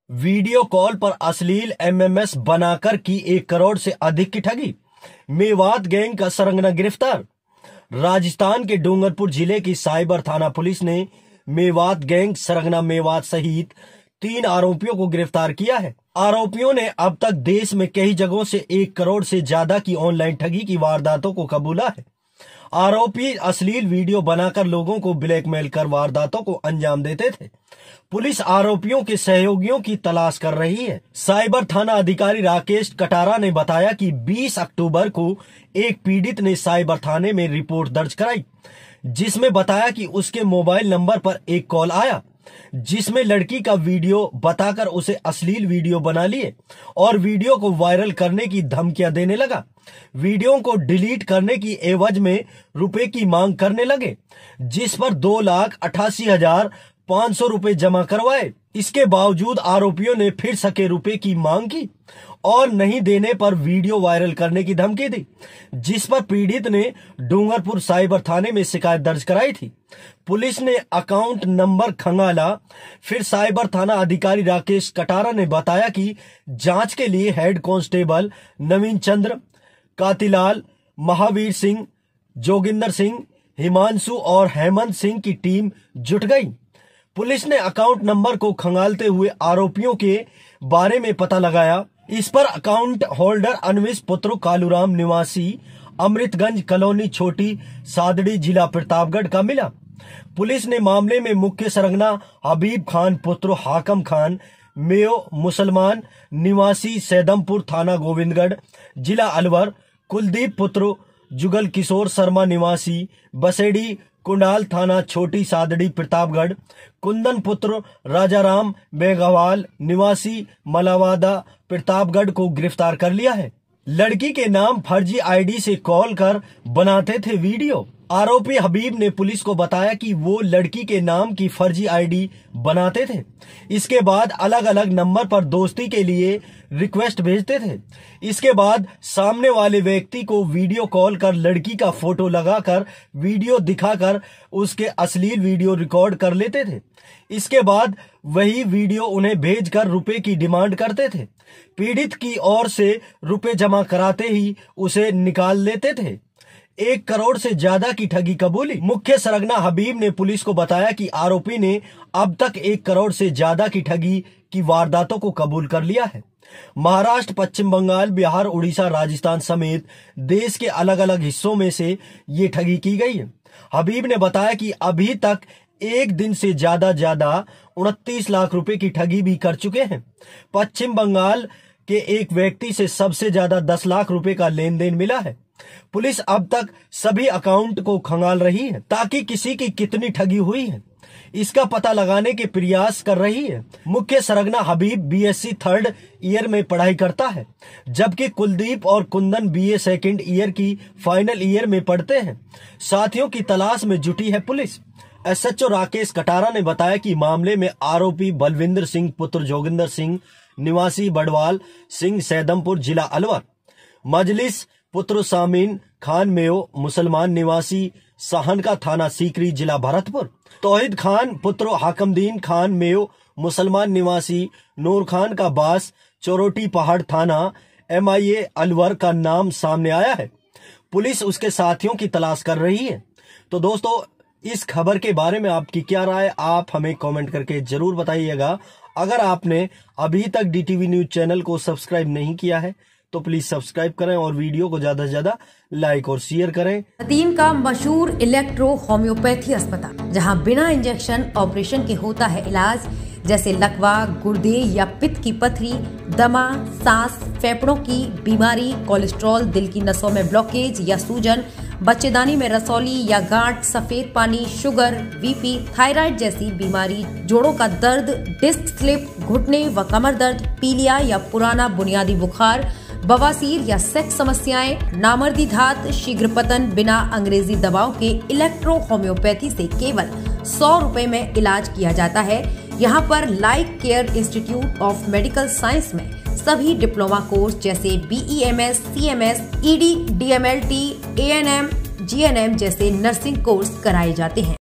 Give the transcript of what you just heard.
Video call पर अश्लील MMS बनाकर की 1 करोड़ से अधिक की ठगी। मेवात गैंग का सरगना गिरफ्तार। राजस्थान के डूंगरपुर जिले की साइबर थाना पुलिस ने मेवात गैंग सरगना मेवात सहित 3 आरोपियों को गिरफ्तार किया है। आरोपियों ने अब तक देश में कई जगहों से 1 करोड़ से ज्यादा की ऑनलाइन ठगी की वारदातों को कबूला है। आरोपी अश्लील वीडियो बनाकर लोगों को ब्लैकमेल कर वारदातों को अंजाम देते थे। पुलिस आरोपियों के सहयोगियों की तलाश कर रही है। साइबर थाना अधिकारी राकेश कटारा ने बताया कि 20 अक्टूबर को एक पीड़ित ने साइबर थाने में रिपोर्ट दर्ज कराई, जिसमें बताया कि उसके मोबाइल नंबर पर एक कॉल आया, जिसमें लड़की का वीडियो बताकर उसे अश्लील वीडियो बना लिए और वीडियो को वायरल करने की धमकियां देने लगा। वीडियो को डिलीट करने की एवज में रुपए की मांग करने लगे, जिस पर 2,88,500 रुपए जमा करवाए। इसके बावजूद आरोपियों ने फिर सके रुपए की मांग की और नहीं देने पर वीडियो वायरल करने की धमकी दी, जिस पर पीड़ित ने डूंगरपुर साइबर थाने में शिकायत दर्ज कराई थी। पुलिस ने अकाउंट नंबर खंगाला। फिर साइबर थाना अधिकारी राकेश कटारा ने बताया कि जांच के लिए हेड कांस्टेबल नवीन चंद्र, कांतिलाल, महावीर सिंह, जोगिंदर सिंह, हिमांशु और हेमंत सिंह की टीम जुट गई। पुलिस ने अकाउंट नंबर को खंगालते हुए आरोपियों के बारे में पता लगाया। इस पर अकाउंट होल्डर अनविश पुत्र कालूराम निवासी अमृतगंज कॉलोनी छोटी सादड़ी जिला प्रतापगढ़ का मिला। पुलिस ने मामले में मुख्य सरगना हबीब खान पुत्र हाकम खान मेयो मुसलमान निवासी सैदमपुर थाना गोविंदगढ़ जिला अलवर, कुलदीप पुत्र जुगल किशोर शर्मा निवासी बसेड़ी कुंडाल थाना छोटी सादड़ी प्रतापगढ़, कुंदन पुत्र राजाराम बेगवाल निवासी मलावादा प्रतापगढ़ को गिरफ्तार कर लिया है। लड़की के नाम फर्जी आईडी से कॉल कर बनाते थे वीडियो। आरोपी हबीब ने पुलिस को बताया कि वो लड़की के नाम की फर्जी आईडी बनाते थे। इसके बाद अलग अलग नंबर पर दोस्ती के लिए रिक्वेस्ट भेजते थे। इसके बाद सामने वाले व्यक्ति को वीडियो कॉल कर लड़की का फोटो लगाकर वीडियो दिखाकर उसके अश्लील वीडियो रिकॉर्ड कर लेते थे। इसके बाद वही वीडियो उन्हें भेजकर रुपए की डिमांड करते थे। पीड़ित की ओर से रुपए जमा कराते ही उसे निकाल लेते थे। 1 करोड़ से ज्यादा की ठगी कबूली। मुख्य सरगना हबीब ने पुलिस को बताया कि आरोपी ने अब तक 1 करोड़ से ज्यादा की ठगी की वारदातों को कबूल कर लिया है। महाराष्ट्र, पश्चिम बंगाल, बिहार, उड़ीसा, राजस्थान समेत देश के अलग अलग हिस्सों में से ये ठगी की गई है। हबीब ने बताया कि अभी तक एक दिन से ज्यादा 29 लाख रुपए की ठगी भी कर चुके हैं। पश्चिम बंगाल के एक व्यक्ति से सबसे ज्यादा 10 लाख रुपए का लेन देन मिला है। पुलिस अब तक सभी अकाउंट को खंगाल रही है ताकि किसी की कितनी ठगी हुई है इसका पता लगाने के प्रयास कर रही है। मुख्य सरगना हबीब बीएससी 3rd ईयर में पढ़ाई करता है, जबकि कुलदीप और कुंदन बीए 2nd ईयर की फाइनल ईयर में पढ़ते हैं। साथियों की तलाश में जुटी है पुलिस। एसएचओ राकेश कटारा ने बताया कि मामले में आरोपी बलविंदर सिंह पुत्र जोगिंदर सिंह निवासी बड़वाल सिंह सैदमपुर जिला अलवर, मजलिस पुत्र सामीन खान मेयो मुसलमान निवासी साहनका थाना सीकरी जिला भरतपुर, तौहीद खान पुत्र हाकमदीन खान मेयो मुसलमान निवासी नूर खान का बास चोरोटी पहाड़ थाना MIA अलवर का नाम सामने आया है। पुलिस उसके साथियों की तलाश कर रही है। तो दोस्तों, इस खबर के बारे में आपकी क्या राय, आप हमें कमेंट करके जरूर बताइएगा। अगर आपने अभी तक DTV न्यूज चैनल को सब्सक्राइब नहीं किया है तो प्लीज सब्सक्राइब करें और वीडियो को ज्यादा से ज्यादा लाइक और शेयर करें। हतीम का मशहूर इलेक्ट्रो होम्योपैथी अस्पताल, जहां बिना इंजेक्शन ऑपरेशन के होता है इलाज, जैसे लकवा, गुर्दे या पित्त की पथरी, दमा, सांस, फेफड़ों की बीमारी, कोलेस्ट्रॉल, दिल की नसों में ब्लॉकेज या सूजन, बच्चेदानी में रसौली या गांठ, सफेद पानी, शुगर, बीपी, थायराइड जैसी बीमारी, जोड़ों का दर्द, डिस्क स्लिप, घुटने व कमर दर्द, पीलिया या पुराना बुनियादी बुखार, बवासीर या सेक्स समस्याएं, नामर्दी धात, शीघ्र पतन, बिना अंग्रेजी दवाओं के इलेक्ट्रो होम्योपैथी से केवल 100 रुपए में इलाज किया जाता है। यहाँ पर like care institute of medical science में सभी डिप्लोमा कोर्स जैसे BEMS, CMS, ED, DMLT, ANM, GNM जैसे नर्सिंग कोर्स कराए जाते हैं।